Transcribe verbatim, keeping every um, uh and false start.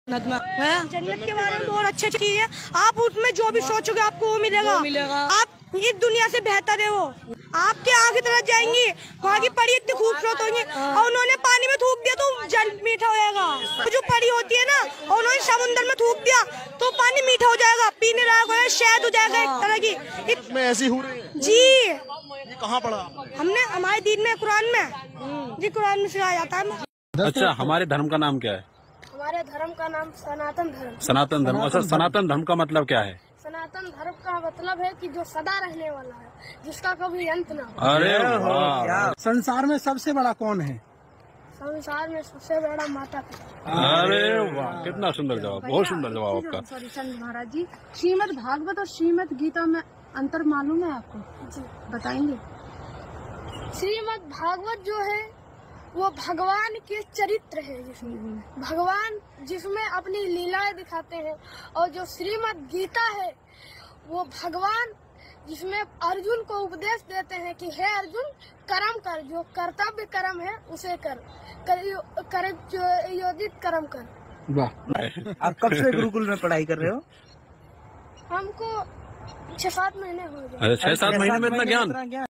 जन्नत के बारे में बहुत अच्छी चीज है। आप उसमें जो भी सोचोगे आपको वो मिलेगा, वो मिलेगा। आप इस दुनिया से बेहतर है वो। आपके आगे तरफ जाएंगी, वहाँ की परी इतनी खूबसूरत होंगी और उन्होंने पानी में थूक दिया तो जल मीठा हो जाएगा। जो परी होती है ना, और उन्होंने समुद्र में थूक दिया तो पानी मीठा हो जाएगा, पीने लायक हो जाएगा, शहद हो जाएगा एक तरह की। इसमें ऐसी हो रही है जी। ये कहाँ पढ़ा हमने हमारे दीन में, कुरान में जी, कुरान में सिखाया जाता है। अच्छा, हमारे धर्म का नाम क्या है? हमारे धर्म का नाम सनातन धर्म। सनातन धर्म। अच्छा, सनातन धर्म का मतलब क्या है? सनातन धर्म का मतलब है कि जो सदा रहने वाला है, जिसका कभी अंत ना हो। अरे वाह! संसार में सबसे बड़ा कौन है? संसार में सबसे बड़ा माता पिता। अरे वाह, कितना सुंदर जवाब, बहुत सुंदर जवाब आपका। सॉरी चंद महाराज जी, श्रीमद् भागवत और श्रीमद् गीता में अंतर मालूम है आपको? जी बताएंगे। श्रीमद् भागवत जो है वो भगवान के चरित्र है, जिसमें भगवान जिसमें अपनी लीलाएं दिखाते हैं, और जो श्रीमद् गीता है वो भगवान जिसमें अर्जुन को उपदेश देते हैं कि हे अर्जुन, कर्म कर, जो कर्तव्य कर्म है उसे कर, कर, कर जो योजित कर्म कर। वाह! आप कब से गुरुकुल में पढ़ाई कर रहे हो? हमको छह सात महीने हो गए। छह सात महीने में इतना ज्ञान?